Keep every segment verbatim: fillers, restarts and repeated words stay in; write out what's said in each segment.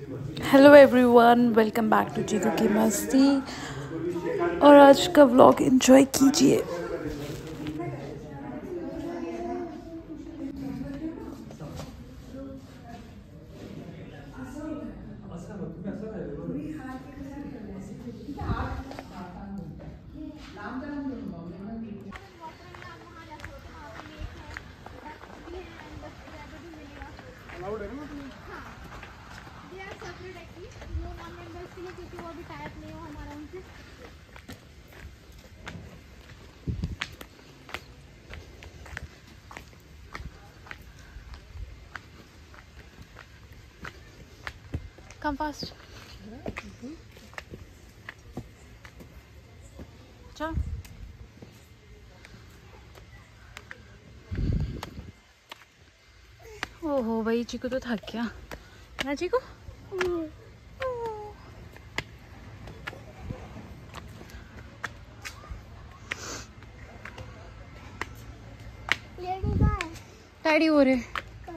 Hello everyone, welcome back to Chiku की मस्ती। और आज का व्लॉग एंजॉय कीजिए। क्योंकि वो भी टाइप नहीं हो हमारा उनसे। Come fast. चलो। ओहो भाई, चीकू तो थक गया ना चीकू। डैडी हो रहे।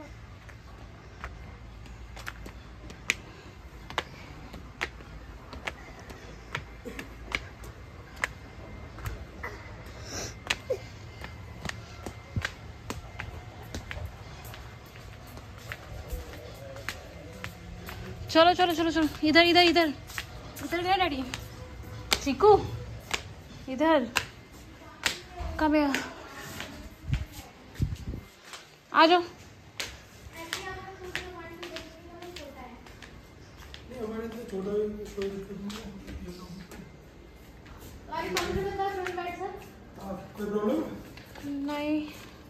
चलो चलो चलो चलो, इधर इधर इधर इधर गया डैडी। चीकू इधर, कब है? आ जाओ। नहीं,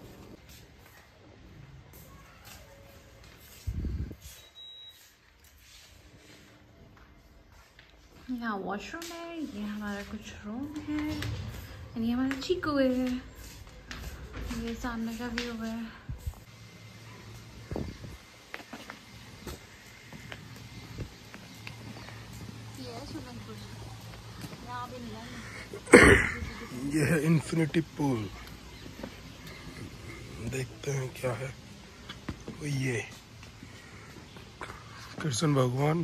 यहाँ वॉशरूम है, ये हमारा कुछ रूम है, ये हमारा चीकू है, ये सामने का व्यू है। ये स्विमिंग पूल, यहाँ भी नहीं। ये है इन्फिनिटी पूल। देखते हैं क्या है। ये कृष्ण भगवान।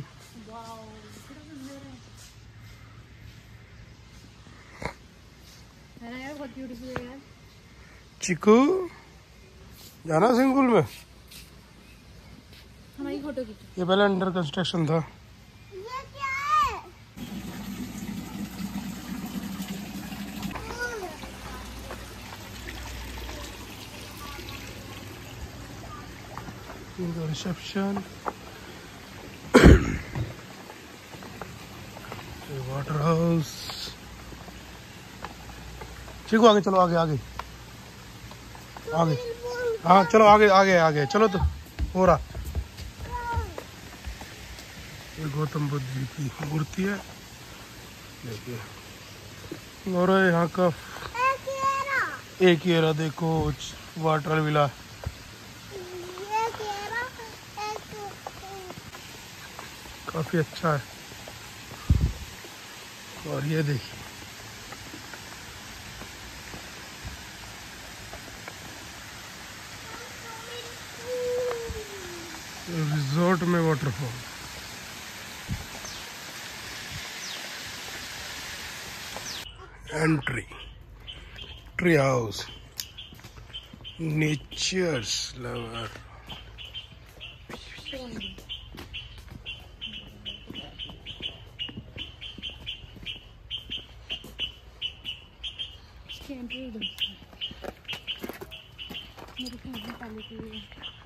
बहुत ब्यूटीफुल है यार। चिकू जाना स्विमिंग पूल में। हमारी फोटो खींचो। ये पहले अंडर कंस्ट्रक्शन था। ये क्या है? इनका रिसेप्शन, वाटर हाउस। चिकू आगे चलो, आगे आगे आगे। हाँ चलो आगे आगे आगे चलो। तो हो रहा। ये गौतम बुद्ध जी की मूर्ति है, देखिए। और यहाँ का एक येरा देखो, वाटर विला। काफी अच्छा है। और ये देखिए, रिजॉर्ट में waterfall. Entry, tree house, natures lover. मेरी फेवरेट वाली थी।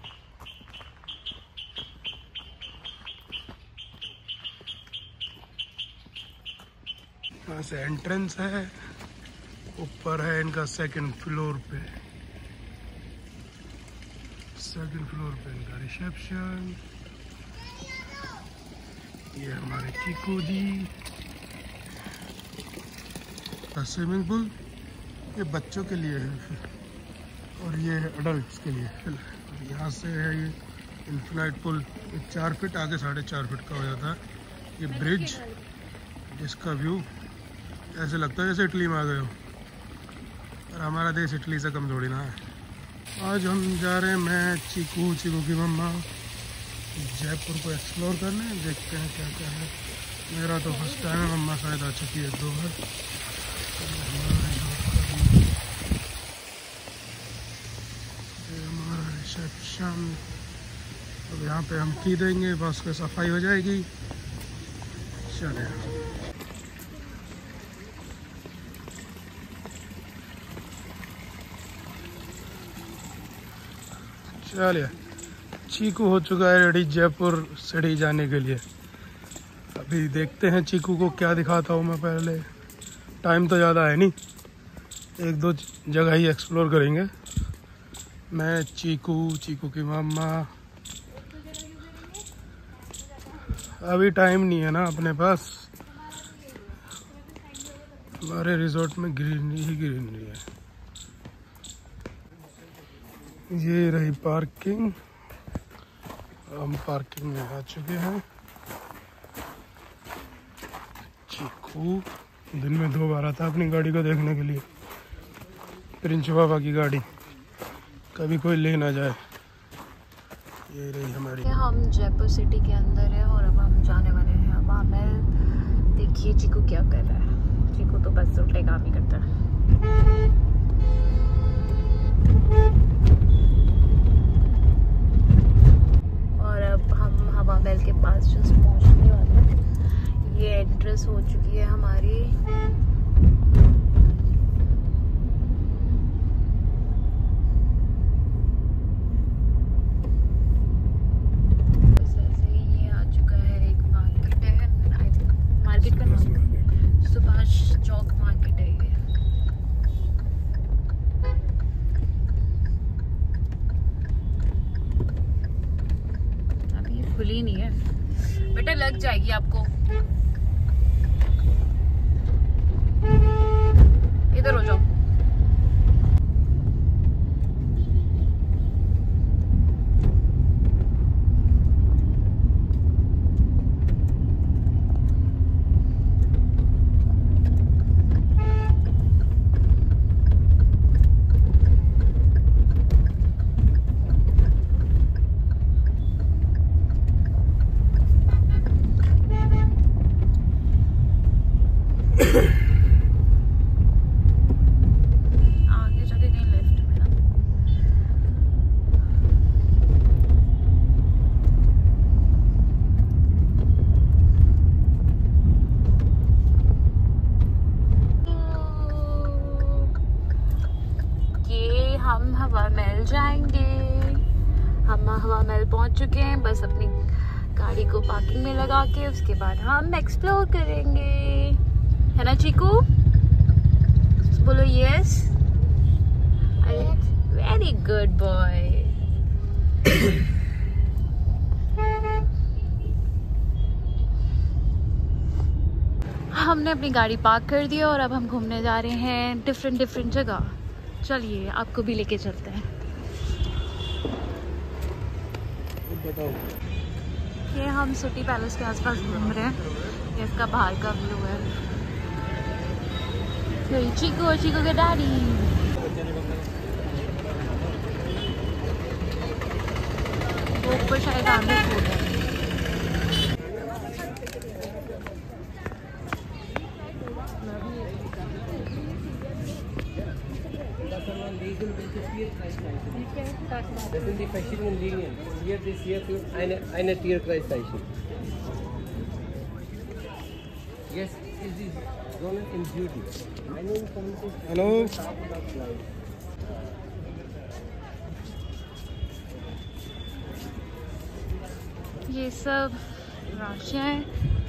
यहाँ से एंट्रेंस है, ऊपर है इनका सेकंड फ्लोर पे। सेकंड फ्लोर पे इनका रिसेप्शन। ये हमारे चीकू जी। स्विमिंग पूल ये बच्चों के लिए है, और ये है अडल्ट्स के लिए। यहाँ से है ये इन्फिनाइट पूल, चार फीट आगे साढ़े चार फीट का हो जाता है। ये ब्रिज, जिसका व्यू ऐसे लगता है जैसे इटली में आ गए हो, और हमारा देश इटली से कम थोड़ी ना है। आज हम जा रहे हैं, मैं, चीकू, चीकू की मम्मा, जयपुर को एक्सप्लोर करने, देखते हैं क्या क्या है। मेरा तो फर्स्ट टाइम है, मम्मा शायद आ चुकी है दो बार। हमारा रिसेप्शन, अब यहाँ पे हम की देंगे, बस के सफाई हो जाएगी। चले चलिए, चीकू हो चुका है रेडी जयपुर सिटी जाने के लिए। अभी देखते हैं चीकू को क्या दिखाता हूँ मैं। पहले टाइम तो ज़्यादा है नहीं, एक दो जगह ही एक्सप्लोर करेंगे। मैं, चीकू, चीकू की मामा। अभी टाइम नहीं है ना अपने पास, हमारे रिजॉर्ट में ग्रीनरी ही ग्रीनरी है। ये रही पार्किंग, हम पार्किंग में आ चुके हैं। चीकू दिन में दो बार आता अपनी गाड़ी को देखने के लिए, प्रिंस बाबा की गाड़ी, कभी कोई ले ना जाए। ये रही हमारी। हम जयपुर सिटी के अंदर है और अब हम जाने वाले हैं हवा महल। देखिए चीकू क्या कर रहा है। चीकू तो बस उल्टे काम ही करता है। और अब हम हवा महल के पास जस्ट पहुंचने वाले हैं। ये एंट्रेंस हो चुकी है हमारी। खुली नहीं है बेटा, लग जाएगी आपको। इधर हो जाओ। आगे जाके कहीं लेफ्ट में ना। ये हम हवा महल जाएंगे। हम हवा महल पहुंच चुके हैं, बस अपनी गाड़ी को पार्किंग में लगा के उसके बाद हम एक्सप्लोर करेंगे, है ना चीकू? बोलो यस। Very good boy. हमने अपनी गाड़ी पार्क कर दी और अब हम घूमने जा रहे हैं डिफरेंट डिफरेंट जगह। चलिए आपको भी लेके चलते हैं। बताओ। ये हम सिटी पैलेस के आसपास घूम रहे हैं। ये इसका बाहर का व्यू है। चीकू, चीकू के डैडी। वो ऊपर शायद आगे छोड़ रहे हैं। Das sind die verschiedenen Linien. Hier bis hier führt eine, eine Tierkreiszeichen. Jetzt ist die Sonne im Süden. Hallo. ये सब राशियाँ हैं।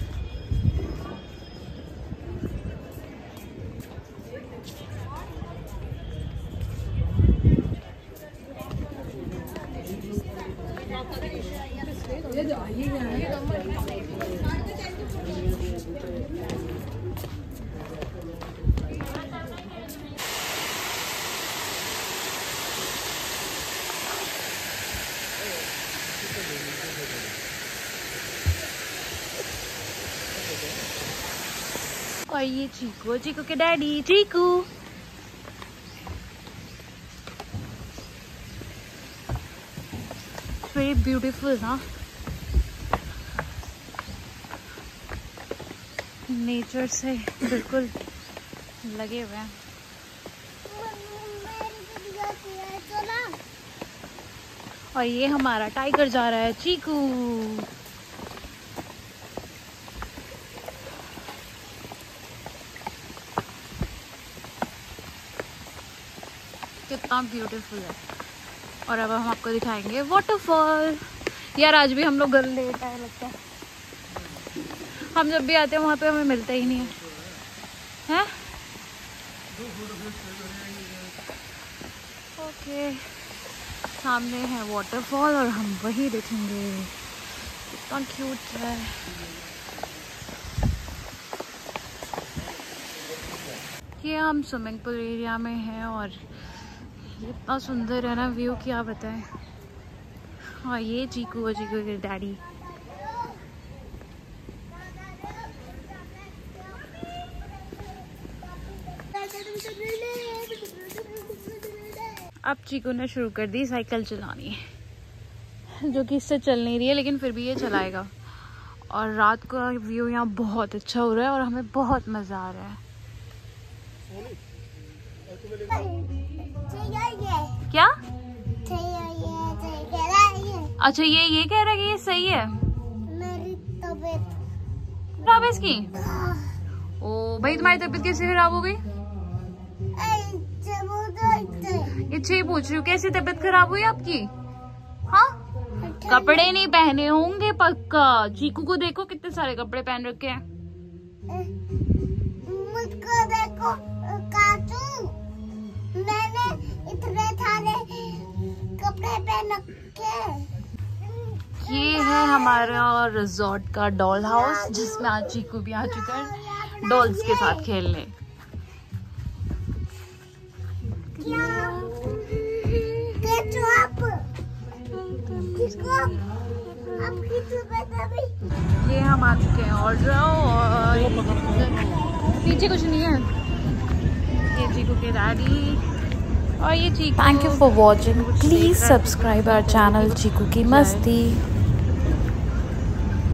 और ये चीकू, चीकू के डैडी। चीकू वेरी ब्यूटीफुल ना। नेचर से बिल्कुल लगे हुए हैं। और ये हमारा टाइगर जा रहा है, चीकू। कितना ब्यूटीफुल है। और अब हम आपको दिखाएंगे वाटरफॉल। यार आज भी हम लोग घर लेट आए लगता है। हम जब भी आते हैं वहाँ पे हमें मिलता ही नहीं है, हैं? ओके, सामने है वाटरफॉल और हम वही देखेंगे। कितना क्यूट है। ये हम स्विमिंग पूल एरिया में हैं और इतना सुंदर है ना व्यू, क्या बताएं। हाँ ये चीकू और चीकू के डैडी। अब चीकू ने शुरू कर दी साइकिल चलानी, जो कि इससे चल नहीं रही है लेकिन फिर भी ये चलाएगा। और रात का व्यू यहाँ बहुत अच्छा हो रहा है और हमें बहुत मज़ा आ रहा है। क्या? अच्छा ये ये कह रहा है कि ये सही है। मेरी तबीयत खराब है इसकी। ओ भाई तुम्हारी तबीयत कैसे खराब हो गई? अच्छा ये पूछ रही हूँ कैसी तबीयत खराब हुई आपकी? हाँ कपड़े नहीं पहने होंगे पक्का। चीकू को देखो कितने सारे कपड़े पहन रखे हैं। मुझको देखो काचू, मैंने इतने सारे कपड़े पहन रखे। ये है हमारा रिजॉर्ट का डॉल हाउस, जिसमें आज चीकू भी आ चुका है डॉल्स के साथ खेलने। ये हम आ चुके हैं और पीछे कुछ नहीं है। ये चीकू के डैडी और ये चीकू। Thank you for watching. Please subscribe our channel Chiku Ki Masti.